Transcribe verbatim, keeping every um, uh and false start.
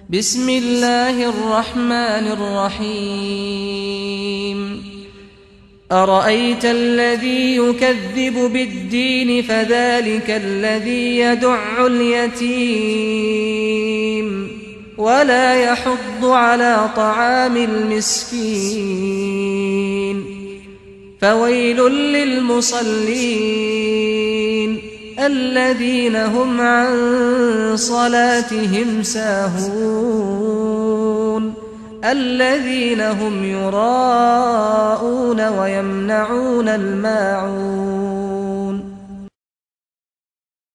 بسم الله الرحمن الرحيم أرأيت الذي يكذب بالدين فذلك الذي يدع اليتيم ولا يحض على طعام المسكين فويل للمصلين الذين هم عن صلاتهم ساهون الذين هم يراءون ويمنعون الماعون